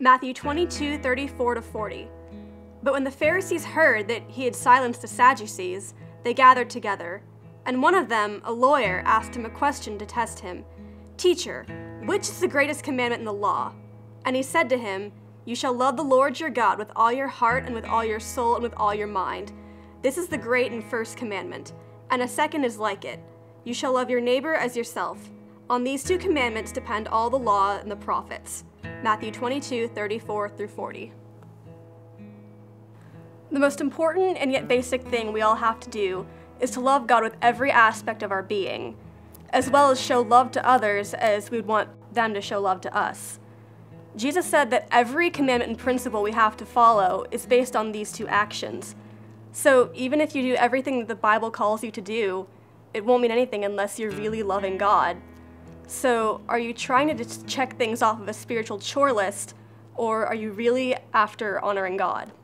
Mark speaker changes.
Speaker 1: Matthew 22:34-40. But when the Pharisees heard that he had silenced the Sadducees, they gathered together. And one of them, a lawyer, asked him a question to test him. "Teacher, which is the greatest commandment in the law?" And he said to him, "You shall love the Lord your God with all your heart and with all your soul and with all your mind. This is the great and first commandment. And a second is like it. You shall love your neighbor as yourself. On these two commandments depend all the law and the prophets." Matthew 22:34-40. The most important and yet basic thing we all have to do is to love God with every aspect of our being, as well as show love to others as we would want them to show love to us. Jesus said that every commandment and principle we have to follow is based on these two actions. So even if you do everything that the Bible calls you to do, it won't mean anything unless you're really loving God. So are you trying to just check things off of a spiritual chore list, or are you really after honoring God?